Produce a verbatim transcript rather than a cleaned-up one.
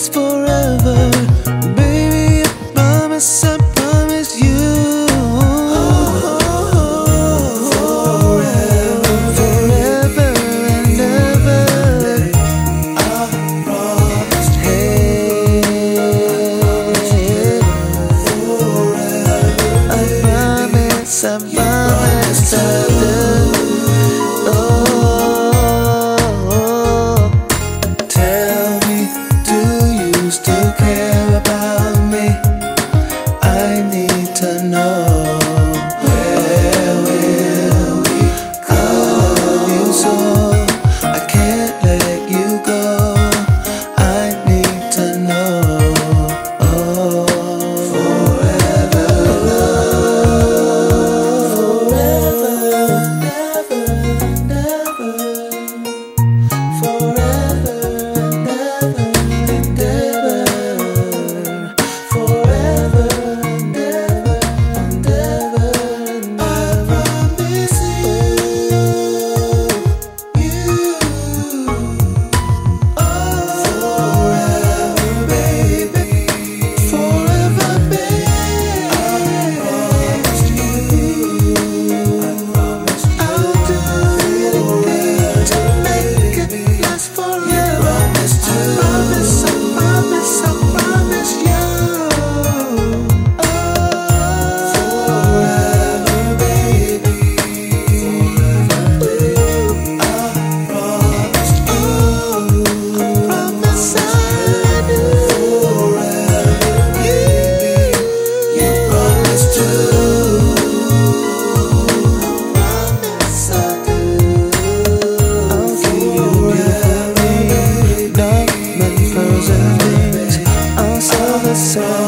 last forever. Baby, I promise, I promise you. Forever, forever and ever. I promise, hey, I promise, I promise I do. Still care about me. I need to know, where will we go? You so I can't let you go. I need to know. Oh, forever, forever, never, never, forever, never. So